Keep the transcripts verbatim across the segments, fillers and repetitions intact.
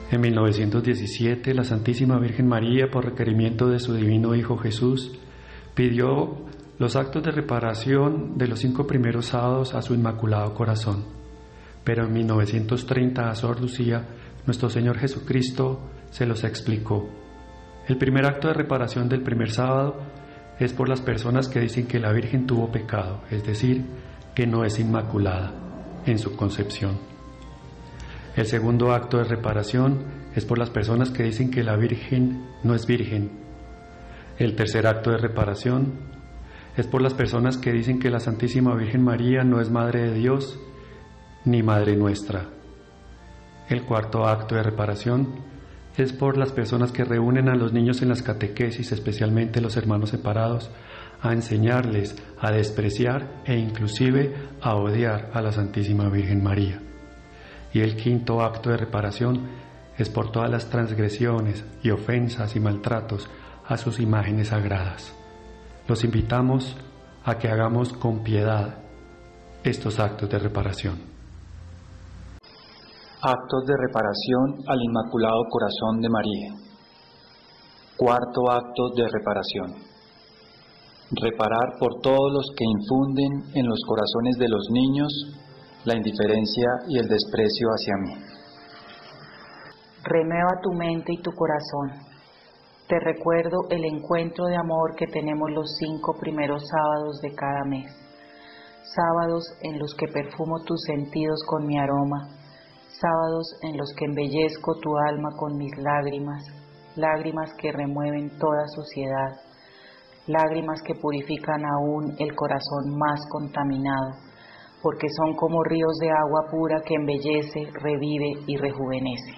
En mil novecientos diecisiete, la Santísima Virgen María, por requerimiento de su divino Hijo Jesús, pidió los actos de reparación de los cinco primeros sábados a su Inmaculado Corazón. Pero en mil novecientos treinta, a Sor Lucía, nuestro Señor Jesucristo se los explicó. El primer acto de reparación del primer sábado es por las personas que dicen que la Virgen tuvo pecado, es decir, que no es inmaculada en su concepción. El segundo acto de reparación es por las personas que dicen que la Virgen no es virgen. El tercer acto de reparación es por las personas que dicen que la Santísima Virgen María no es Madre de Dios ni Madre nuestra. El cuarto acto de reparación es por las personas que reúnen a los niños en las catequesis, especialmente los hermanos separados, a enseñarles a despreciar e inclusive a odiar a la Santísima Virgen María. Y el quinto acto de reparación es por todas las transgresiones y ofensas y maltratos a sus imágenes sagradas. Los invitamos a que hagamos con piedad estos actos de reparación. Actos de reparación al Inmaculado Corazón de María. Cuarto acto de reparación. Reparar por todos los que infunden en los corazones de los niños la indiferencia y el desprecio hacia mí. Renueva tu mente y tu corazón. Te recuerdo el encuentro de amor que tenemos los cinco primeros sábados de cada mes. Sábados en los que perfumo tus sentidos con mi aroma. Sábados en los que embellezco tu alma con mis lágrimas. Lágrimas que remueven toda suciedad. Lágrimas que purifican aún el corazón más contaminado, porque son como ríos de agua pura que embellece, revive y rejuvenece.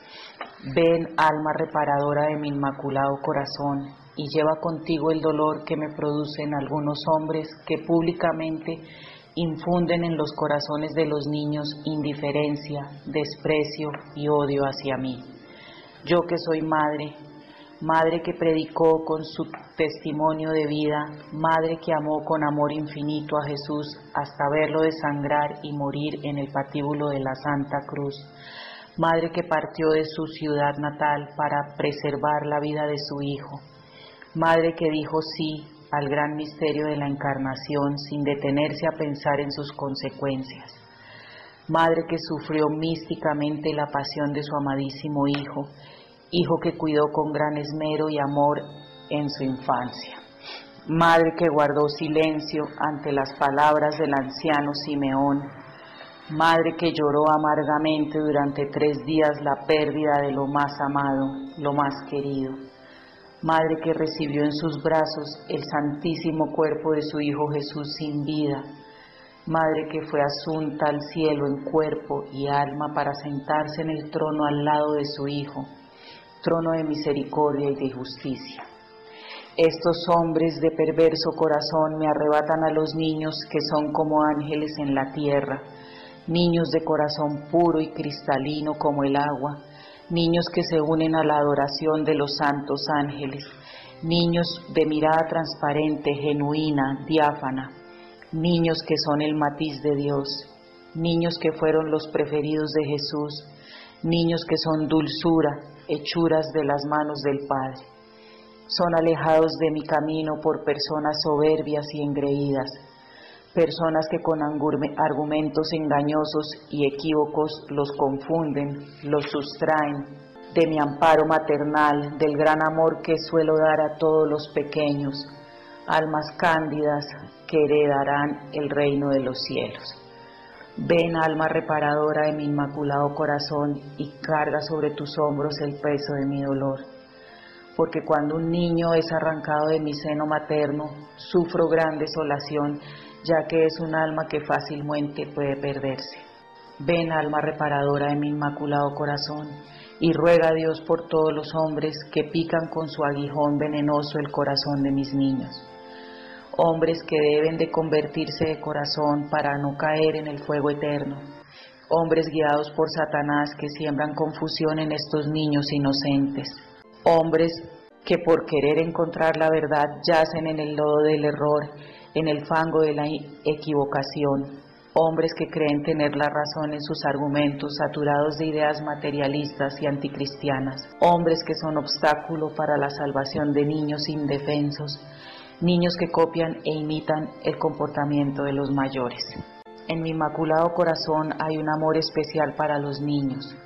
Ven, alma reparadora de mi Inmaculado Corazón, y lleva contigo el dolor que me producen algunos hombres que públicamente infunden en los corazones de los niños indiferencia, desprecio y odio hacia mí. Yo que soy madre, madre que predicó con su testimonio de vida, madre que amó con amor infinito a Jesús hasta verlo desangrar y morir en el patíbulo de la Santa Cruz, madre que partió de su ciudad natal para preservar la vida de su Hijo, madre que dijo sí al gran misterio de la Encarnación sin detenerse a pensar en sus consecuencias, madre que sufrió místicamente la pasión de su amadísimo Hijo, Hijo que cuidó con gran esmero y amor en su infancia. Madre que guardó silencio ante las palabras del anciano Simeón. Madre que lloró amargamente durante tres días la pérdida de lo más amado, lo más querido. Madre que recibió en sus brazos el santísimo cuerpo de su Hijo Jesús sin vida. Madre que fue asunta al cielo en cuerpo y alma para sentarse en el trono al lado de su Hijo, trono de misericordia y de justicia. Estos hombres de perverso corazón me arrebatan a los niños que son como ángeles en la tierra, niños de corazón puro y cristalino como el agua, niños que se unen a la adoración de los santos ángeles, niños de mirada transparente, genuina, diáfana, niños que son el matiz de Dios, niños que fueron los preferidos de Jesús, niños que son dulzura, hechuras de las manos del Padre. Son alejados de mi camino por personas soberbias y engreídas, personas que con argumentos engañosos y equívocos los confunden, los sustraen de mi amparo maternal, del gran amor que suelo dar a todos los pequeños, almas cándidas que heredarán el reino de los cielos. Ven, alma reparadora de mi Inmaculado Corazón, y carga sobre tus hombros el peso de mi dolor. Porque cuando un niño es arrancado de mi seno materno, sufro gran desolación, ya que es un alma que fácilmente puede perderse. Ven, alma reparadora de mi Inmaculado Corazón, y ruega a Dios por todos los hombres que pican con su aguijón venenoso el corazón de mis niños. Hombres que deben de convertirse de corazón para no caer en el fuego eterno. Hombres guiados por Satanás que siembran confusión en estos niños inocentes. Hombres que por querer encontrar la verdad yacen en el lodo del error, en el fango de la equivocación. hombres que creen tener la razón en sus argumentos, saturados de ideas materialistas y anticristianas, hombres que son obstáculo para la salvación de niños indefensos, niños que copian e imitan el comportamiento de los mayores. En mi Inmaculado Corazón hay un amor especial para los niños.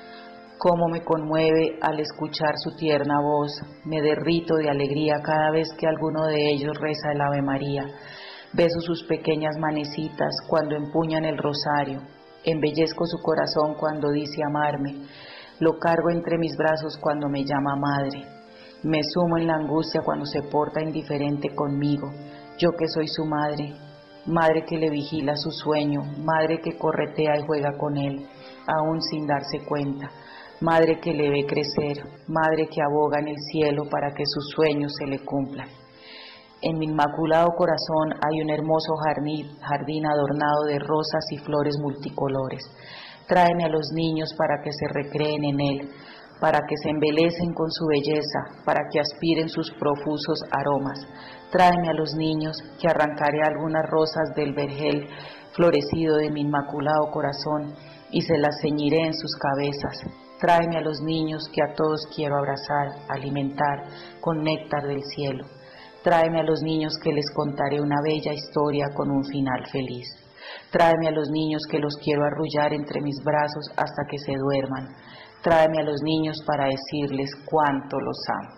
Cómo me conmueve al escuchar su tierna voz, me derrito de alegría cada vez que alguno de ellos reza el Ave María. Beso sus pequeñas manecitas cuando empuñan el rosario, embellezco su corazón cuando dice amarme, lo cargo entre mis brazos cuando me llama madre, me sumo en la angustia cuando se porta indiferente conmigo, yo que soy su madre, madre que le vigila su sueño, madre que corretea y juega con él, aún sin darse cuenta, madre que le ve crecer, madre que aboga en el cielo para que sus sueños se le cumplan. En mi Inmaculado Corazón hay un hermoso jardín, jardín adornado de rosas y flores multicolores. Tráeme a los niños para que se recreen en él, para que se embelecen con su belleza, para que aspiren sus profusos aromas. Tráeme a los niños, que arrancaré algunas rosas del vergel florecido de mi Inmaculado Corazón y se las ceñiré en sus cabezas. Tráeme a los niños, que a todos quiero abrazar, alimentar con néctar del cielo. Tráeme a los niños que les contaré una bella historia con un final feliz. Tráeme a los niños que los quiero arrullar entre mis brazos hasta que se duerman. Tráeme a los niños para decirles cuánto los amo.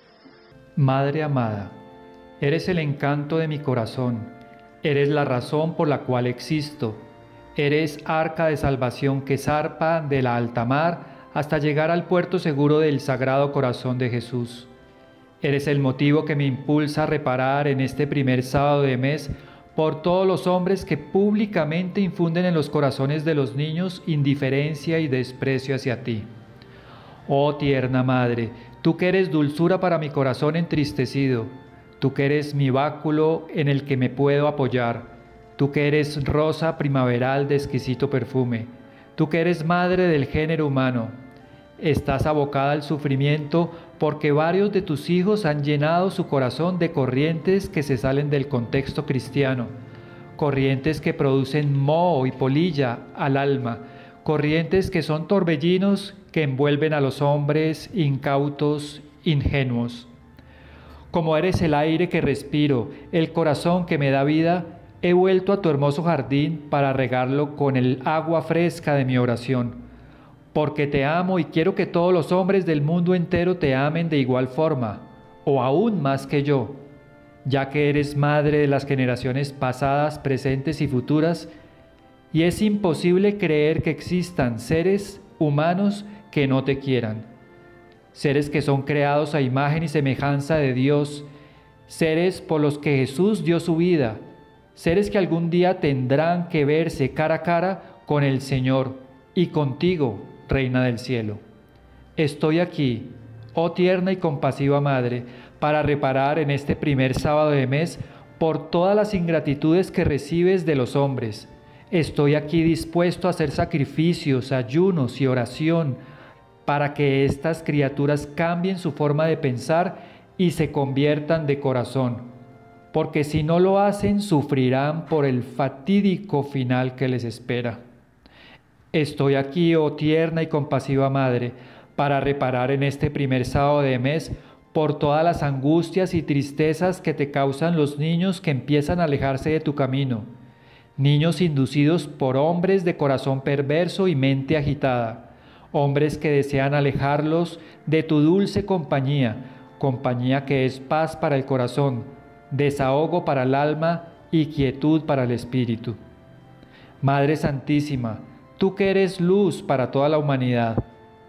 Madre amada, eres el encanto de mi corazón, eres la razón por la cual existo, eres arca de salvación que zarpa de la alta mar hasta llegar al puerto seguro del Sagrado Corazón de Jesús. Eres el motivo que me impulsa a reparar en este primer sábado de mes por todos los hombres que públicamente infunden en los corazones de los niños indiferencia y desprecio hacia ti. Oh tierna Madre, tú que eres dulzura para mi corazón entristecido, tú que eres mi báculo en el que me puedo apoyar, tú que eres rosa primaveral de exquisito perfume, tú que eres madre del género humano, estás abocada al sufrimiento porque varios de tus hijos han llenado su corazón de corrientes que se salen del contexto cristiano, corrientes que producen moho y polilla al alma, corrientes que son torbellinos que envuelven a los hombres incautos, ingenuos. Como eres el aire que respiro, el corazón que me da vida, he vuelto a tu hermoso jardín para regarlo con el agua fresca de mi oración. Porque te amo y quiero que todos los hombres del mundo entero te amen de igual forma, o aún más que yo, ya que eres madre de las generaciones pasadas, presentes y futuras, y es imposible creer que existan seres humanos que no te quieran. Seres que son creados a imagen y semejanza de Dios, seres por los que Jesús dio su vida, seres que algún día tendrán que verse cara a cara con el Señor y contigo, Reina del Cielo. Estoy aquí, oh tierna y compasiva Madre, para reparar en este primer sábado de mes por todas las ingratitudes que recibes de los hombres. Estoy aquí dispuesto a hacer sacrificios, ayunos y oración para que estas criaturas cambien su forma de pensar y se conviertan de corazón, porque si no lo hacen, sufrirán por el fatídico final que les espera. Estoy aquí, oh tierna y compasiva Madre, para reparar en este primer sábado de mes por todas las angustias y tristezas que te causan los niños que empiezan a alejarse de tu camino, niños inducidos por hombres de corazón perverso y mente agitada, hombres que desean alejarlos de tu dulce compañía, compañía que es paz para el corazón, desahogo para el alma y quietud para el espíritu. Madre Santísima, tú que eres luz para toda la humanidad,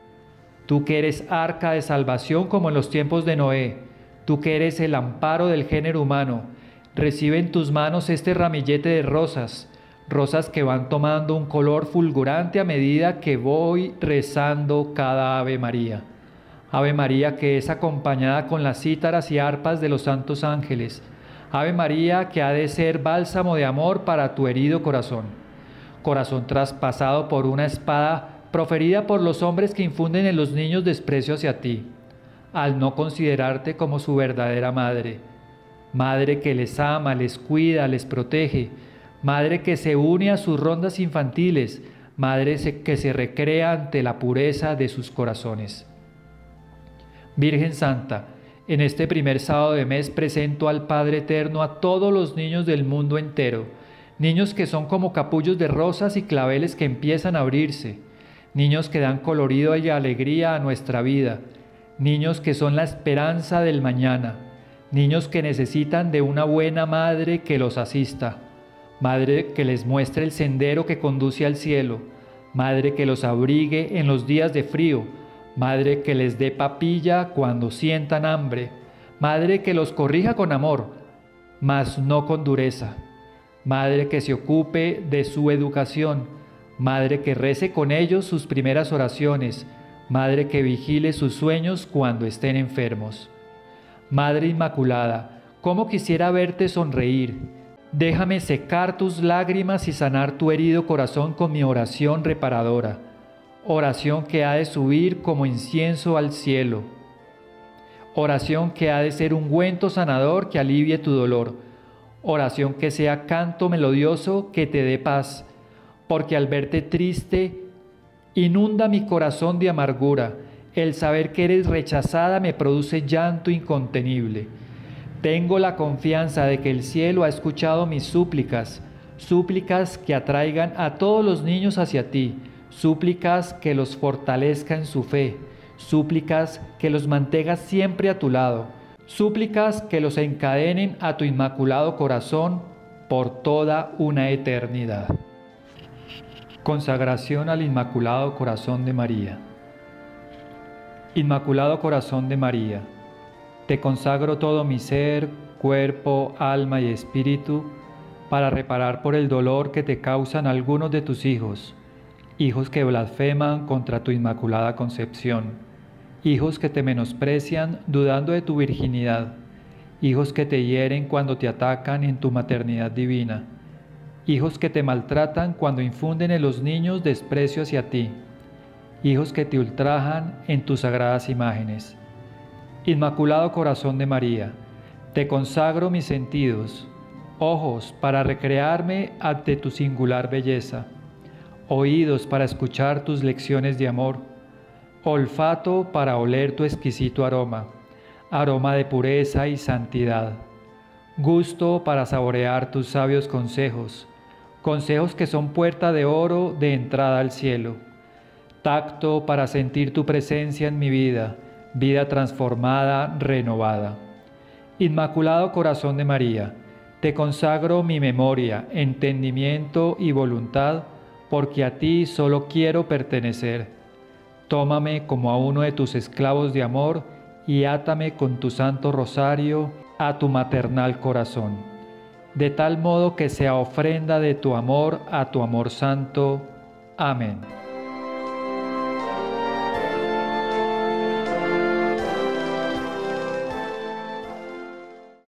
tú que eres arca de salvación como en los tiempos de Noé, tú que eres el amparo del género humano, recibe en tus manos este ramillete de rosas, rosas que van tomando un color fulgurante a medida que voy rezando cada Ave María. Ave María que es acompañada con las cítaras y arpas de los santos ángeles. Ave María que ha de ser bálsamo de amor para tu herido corazón. Corazón traspasado por una espada proferida por los hombres que infunden en los niños desprecio hacia ti, al no considerarte como su verdadera madre. Madre que les ama, les cuida, les protege. Madre que se une a sus rondas infantiles, Madre que se recrea ante la pureza de sus corazones. Virgen Santa, en este primer sábado de mes presento al Padre Eterno a todos los niños del mundo entero, niños que son como capullos de rosas y claveles que empiezan a abrirse, niños que dan colorido y alegría a nuestra vida, niños que son la esperanza del mañana, niños que necesitan de una buena madre que los asista, madre que les muestre el sendero que conduce al cielo, madre que los abrigue en los días de frío, madre que les dé papilla cuando sientan hambre, madre que los corrija con amor, mas no con dureza, madre que se ocupe de su educación, madre que rece con ellos sus primeras oraciones, madre que vigile sus sueños cuando estén enfermos. Madre Inmaculada, cómo quisiera verte sonreír. Déjame secar tus lágrimas y sanar tu herido corazón con mi oración reparadora, oración que ha de subir como incienso al cielo, oración que ha de ser ungüento sanador que alivie tu dolor, oración que sea canto melodioso que te dé paz, porque al verte triste inunda mi corazón de amargura, el saber que eres rechazada me produce llanto incontenible. Tengo la confianza de que el cielo ha escuchado mis súplicas, súplicas que atraigan a todos los niños hacia ti, súplicas que los fortalezca en su fe, súplicas que los mantengas siempre a tu lado, súplicas que los encadenen a tu inmaculado corazón por toda una eternidad. Consagración al Inmaculado Corazón de María. Inmaculado Corazón de María, te consagro todo mi ser, cuerpo, alma y espíritu para reparar por el dolor que te causan algunos de tus hijos, hijos que blasfeman contra tu Inmaculada Concepción, hijos que te menosprecian dudando de tu virginidad, hijos que te hieren cuando te atacan en tu maternidad divina, hijos que te maltratan cuando infunden en los niños desprecio hacia ti, hijos que te ultrajan en tus sagradas imágenes. Inmaculado Corazón de María, te consagro mis sentidos, ojos para recrearme ante tu singular belleza, oídos para escuchar tus lecciones de amor, olfato para oler tu exquisito aroma, aroma de pureza y santidad, gusto para saborear tus sabios consejos, consejos que son puerta de oro de entrada al cielo, tacto para sentir tu presencia en mi vida, vida transformada, renovada. Inmaculado Corazón de María, te consagro mi memoria, entendimiento y voluntad, porque a ti solo quiero pertenecer. Tómame como a uno de tus esclavos de amor y átame con tu santo rosario a tu maternal corazón, de tal modo que sea ofrenda de tu amor a tu amor santo. Amén.